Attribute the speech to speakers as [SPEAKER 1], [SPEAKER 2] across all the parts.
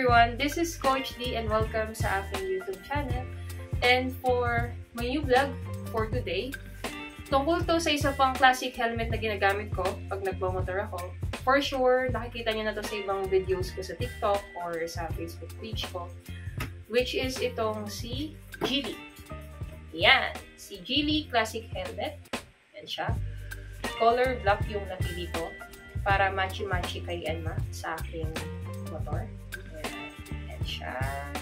[SPEAKER 1] everyone! This is Coach D and welcome sa aking YouTube channel. And for my new vlog for today, tungkol to sa isa pang classic helmet na ginagamit ko pag nagmamotor ako. For sure, nakikita nyo na to sa ibang videos ko sa TikTok or sa Facebook page ko, which is itong si Geely. Yan, si Geely Classic Helmet. Yan siya. Color black yung napili ko para matchy-matchy kay Enma sa aking motor. Yan siya.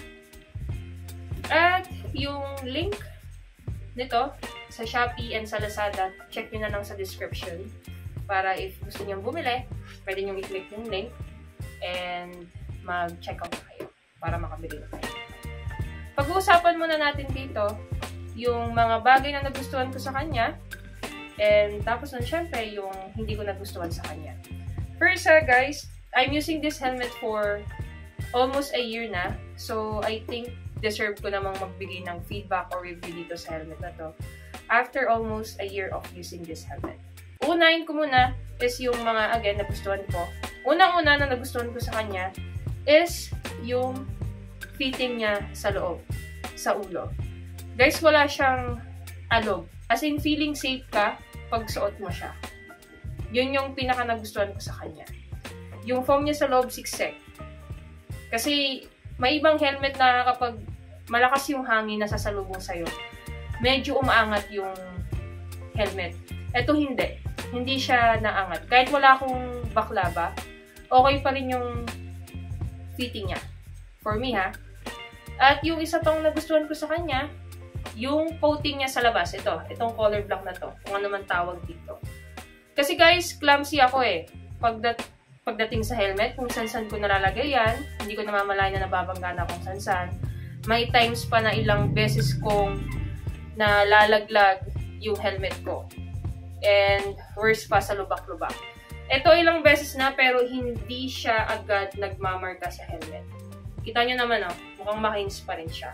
[SPEAKER 1] At yung link nito sa Shopee and sa Lazada, check nyo na lang sa description para if gusto nyo bumili, pwede nyo i-click yung link and mag-check out na kayo para makabili na kayo. Pag-uusapan muna natin dito yung mga bagay na nagustuhan ko sa kanya and tapos nun syempre yung hindi ko nagustuhan sa kanya. First guys, I'm using this helmet for almost a year na. So, I think deserve ko namang magbigay ng feedback or review dito sa helmet na to after almost a year of using this helmet. Unahin ko muna is yung mga, again, nagustuhan ko. Unang-una na nagustuhan ko sa kanya is yung fitting niya sa loob, sa ulo. Guys, wala siyang alog. As in, feeling safe ka pag suot mo siya. Yun yung pinaka nagustuhan ko sa kanya. Yung foam niya sa loob, siksek. Kasi, may ibang helmet na kapag malakas yung hangin na sasalubong sa'yo, medyo umaangat yung helmet. Ito hindi. Hindi siya naangat. Kahit wala akong baklava, okay pa rin yung fitting niya. For me, ha? At yung isa pang nagustuhan ko sa kanya, yung coating niya sa labas. Itong color black na to. Kung ano man tawag dito. Kasi guys, clumsy ako eh. Pagdating sa helmet, kung san-san ko nalalagay yan, hindi ko namamalayan na nababangga na kung san-san. May times pa na ilang beses kong nalalaglag yung helmet ko. And worse pa sa lubak-lubak. Ito ilang beses na pero hindi siya agad nagmamarka sa helmet. Kita nyo naman mukhang makins pa rin siya.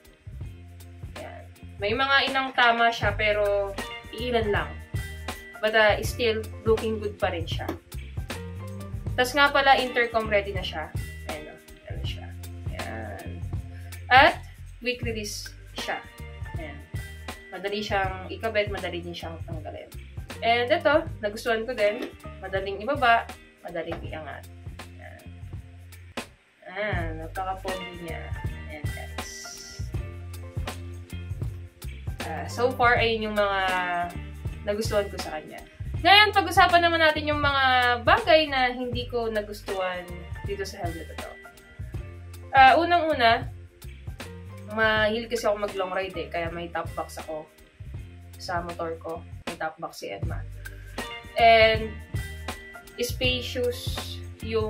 [SPEAKER 1] Yan. May mga inang tama siya pero iilan lang. But still looking good pa rin siya. Tapos nga pala, intercom ready na siya. Ayan ano siya. Ayan. At quick release siya. Ayan. Madali siyang ikabit, madali din siyang tanggalin. And ito, nagustuhan ko din. Madaling ibaba, madaling iangat. Ayan. Ayan, napaka-pogi niya. Ayan guys. So far, ayun yung mga nagustuhan ko sa kanya. Ngayon, pag-usapan naman natin yung mga bagay na hindi ko nagustuhan dito sa helmet ito. Unang-una, mahilig kasi ako mag-long ride eh, kaya may top box ako sa motor ko. May top box si Enma. And, spacious yung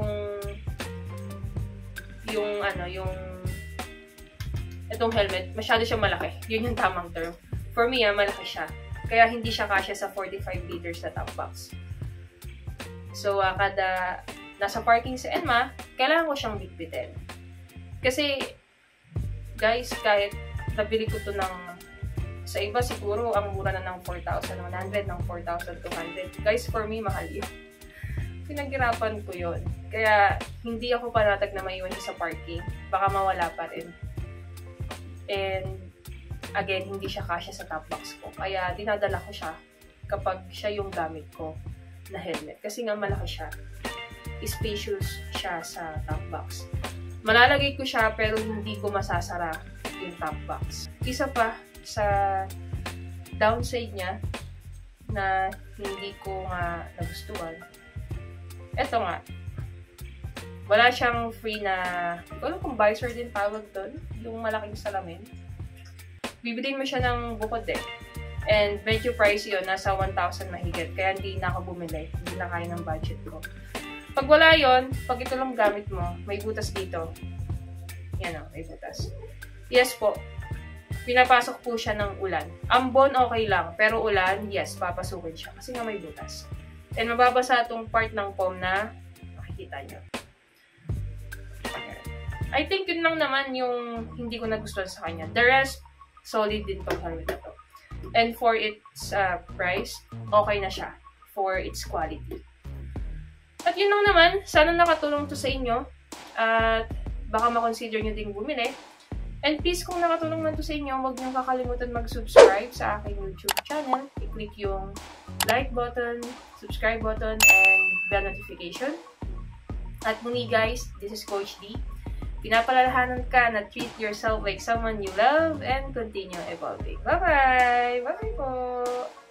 [SPEAKER 1] itong helmet. Masyado siyang malaki. Yun yung tamang term. For me, malaki siya. Kaya hindi siya kasya sa 45 liters na top box. So, kada nasa parking sa Enma, kailangan ko siyang bitbitin. Kasi, guys, kahit nabili ko to ng sa iba siguro, ang mura na ng 4,100, ng 4,200. Guys, for me, mahal yun. Pinaghirapan ko yun. Kaya, hindi ako panatag na maiwan sa parking. Baka mawala pa rin. And, again, hindi siya kasya sa top box ko. Kaya, dinadala ko siya kapag siya yung gamit ko na helmet. Kasi nga, malaki siya. Spacious siya sa top box. Malalagay ko siya, pero hindi ko masasara yung top box. Isa pa, sa downside niya, na hindi ko nga nagustuhan. Eto nga. Wala siyang free na, hindi ko alam kung visor din tawag doon. Yung malaking salamin. Bibilin mo siya ng bukod eh. And medyo pricey yun. Nasa 1,000 mahigit. Kaya hindi na ako bumili. Hindi na kaya ng budget ko. Pag wala yun, pag ito lang gamit mo, may butas dito. Yan may butas. Yes po. Pinapasok po siya ng ulan. Ambon, okay lang. Pero ulan, yes, papasukin siya. Kasi nga may butas. And mababasa itong part ng foam na makikita nyo. I think yun lang naman yung hindi ko nagustuhan sa kanya. The rest, solid din tong helmet na to. And for its price, okay na siya. For its quality. At yun lang naman. Sana nakatulong to sa inyo. At baka makonsider nyo ding bumili. And please, kung nakatulong man to sa inyo, huwag nyo kakalimutan mag-subscribe sa aking YouTube channel. I-click yung like button, subscribe button, and bell notification. At muli guys, this is Coach D. Pinapalalahanan ka na treat yourself like someone you love and continue evolving. Bye-bye! Bye-bye po!